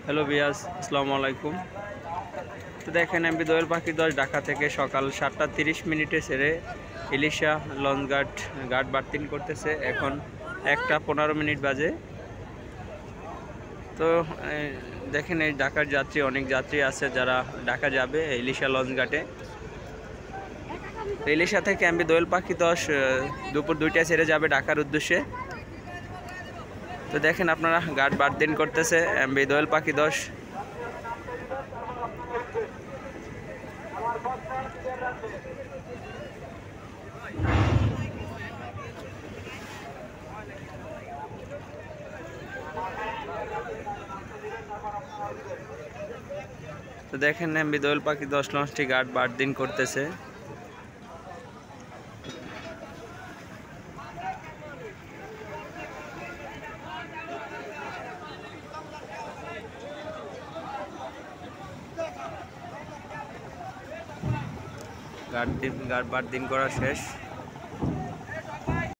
Hello বিয়াস, আসসালামু আলাইকুম। তো দেখেন এমবি দোয়েল পাখি 10 ঢাকা থেকে সকাল 7:30 ছেড়ে ইলিশা লঞ্চ ঘাট বার্তিন করতেছে। এখন 1:15 বাজে। তো দেখেন এই ঢাকার যাত্রী, অনেক যাত্রী আছে যারা ঢাকা যাবে ইলিশা লঞ্চ ঘাটে। তো ইলিশা থেকে এমবি দোয়েল পাখি 10 দুপুর 2টায় ছেড়ে যাবে ঢাকার উদ্দেশ্যে। তো দেখেন আপনারা ঘাট বার্তিন করতেছে এমবি দোয়েল পাখি 10। তো দেখেন এমবি দোয়েল পাখি 10 লঞ্চটি ঘাট বার্তিন করতেছে। ঘাট বার্তিন করা শেষ।